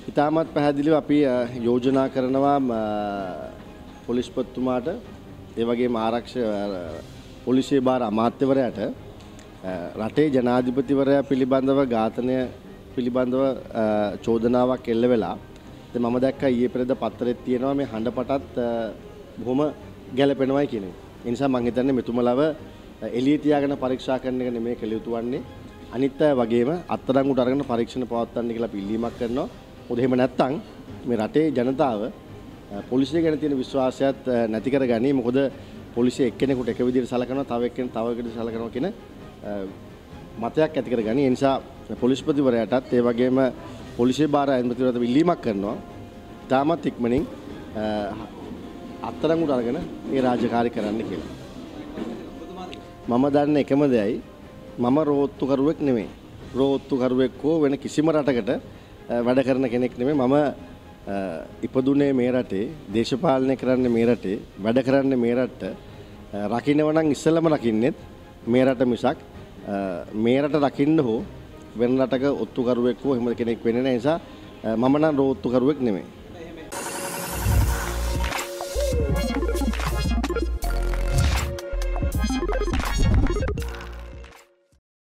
ඉතාමත් පැහැදිලිව අපි යෝජනා කරනවා පොලිස්පතිතුමාට ඒ වගේම පොලිසිය භාර අමාත්‍යවරයාට රටේ ජනාධිපතිවරයා පිළිබඳව ඝාතනය පිළිබඳව චෝදනාවක් එල්ල වෙලා මම දැක්කා ඊයේ පෙරේද පත්තරෙත් තියෙනවා මේ හඬපටත් බොහොම ගැළපෙනවයි කියන එක. ඒ නිසා මම හිතන්නේ මෙතුමලව එළිය තියාගෙන පරීක්ෂා කරන එක නෙමෙයි කළ යුතු වන්නේ. අනිත් අය වගේම අත්අඩංගුවට අරගෙන පරීක්ෂණ පවත්වන්න කියලා අපි ඉල්ලීමක් කරනවා. මොකද එහෙම නැත්නම් මේ රටේ ජනතාව පොලිසිය ගැන තියෙන විශ්වාසයත් නැති කරගනී. මොකද පොලිසිය එක්කෙනෙකුට එක විදිහට සලකනවා, තව එක්කෙනෙක් තව විදිහට සලකනවා කියන මතයක් ඇති කරගනී. ඒ නිසා පොලිස්පතිවරයාටත් ඒ වගේම පොලිසිය භාර ඇමතිවරයාට ඉල්ලීමක් කරනවා. තාමත් ඉක්මනින් අත්අඩංගුවට අරගෙන මේ රාජකාරී කරන්න කියලා. මම දන්නේ එකම දෙයයි මම රෝත්තුකරුවෙක් නෙමෙයි. රෝත්තුකරුවෙක් හෝ වෙන කිසිම රටකට වැඩ කරන කෙනෙක් නෙමෙයි. මම ඉපදුනේ මේ රටේ, දේශපාලනය කරන්නේ මේ රටේ, වැඩ කරන්නේ මේ රටට. රකින්නව නම් ඉස්සෙල්ලම රකින්නෙත් මේ රට මිසක් මේ රට රකින්න හෝ වෙන රටක ඔත්තුකරුවෙක් හෝ එහෙම කෙනෙක් වෙන්නේ නැහැ. නිසා මම නම් රෝත්තුකරුවෙක් නෙමෙයි.